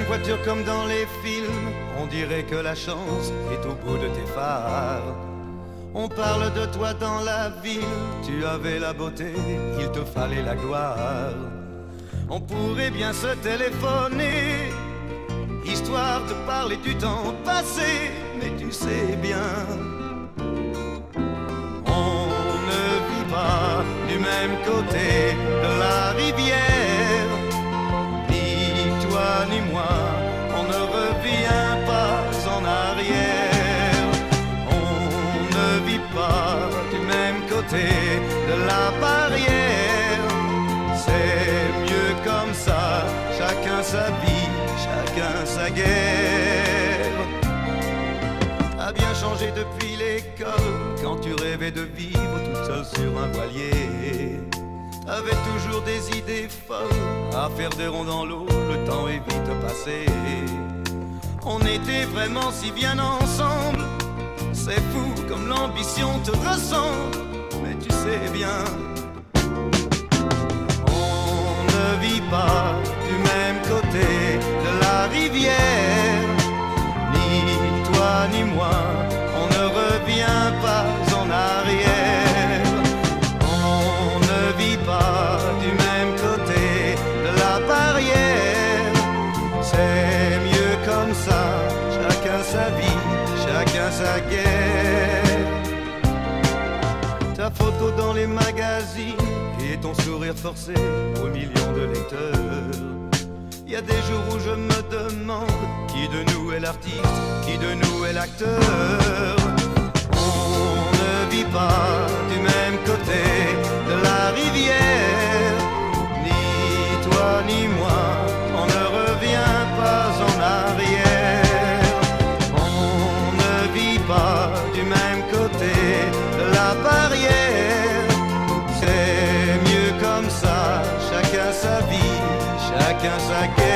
voiture comme dans les films, on dirait que la chance est au bout de tes phares. On parle de toi dans la ville, tu avais la beauté, il te fallait la gloire. On pourrait bien se téléphoner, histoire de parler du temps passé, mais tu sais bien, on ne vit pas du même côté de la rivière. Ni toi ni moi, on ne revient pas en arrière. On ne vit pas du même côté de la barrière. C'est mieux comme ça, chacun sa vie, chacun sa guerre. A bien changé depuis l'école, quand tu rêvais de vivre toute seule sur un voilier. T'avais toujours des idées folles, à faire des ronds dans l'eau, le temps est vite passé. On était vraiment si bien ensemble, c'est fou comme l'ambition te ressemble, mais tu sais bien, on ne vit pas du même côté de la rivière. Ni toi ni moi, on ne revient pas en arrière. On ne vit pas du même côté de la barrière. C'est mieux comme ça, chacun sa vie, chacun sa guerre. Ta photo dans les magazines et ton sourire forcé aux millions de lecteurs. Il y a des jours où je me demande qui de nous est l'artiste, qui de nous est l'acteur. On ne vit pas du même côté de la rivière. Ni toi ni moi, on ne revient pas en arrière. On ne vit pas du même côté de la barrière. C'est mieux comme ça, chacun sa vie, chacun sa guerre.